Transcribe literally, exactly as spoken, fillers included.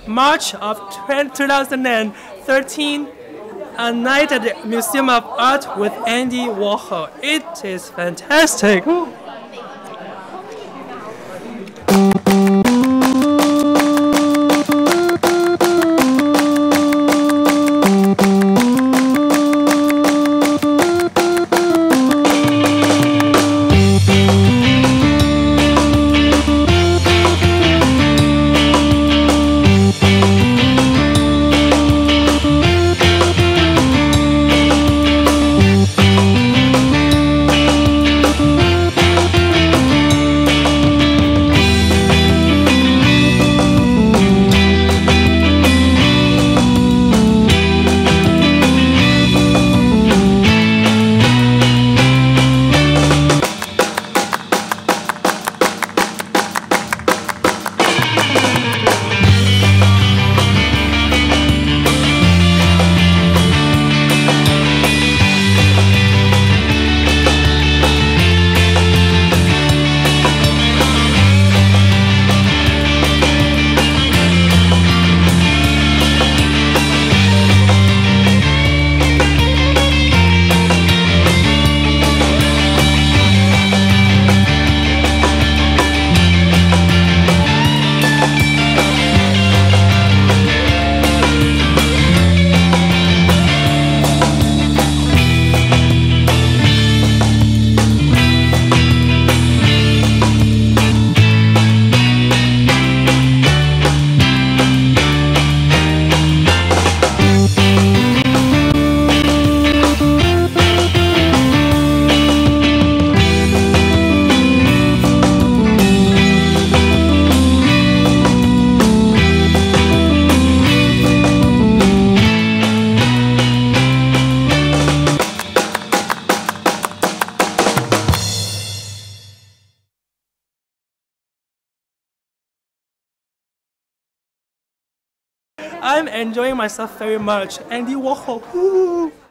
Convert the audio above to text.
March of two thousand thirteen, a night at the Museum of Art with Andy Warhol. It is fantastic. I'm enjoying myself very much. Andy Warhol. Woo.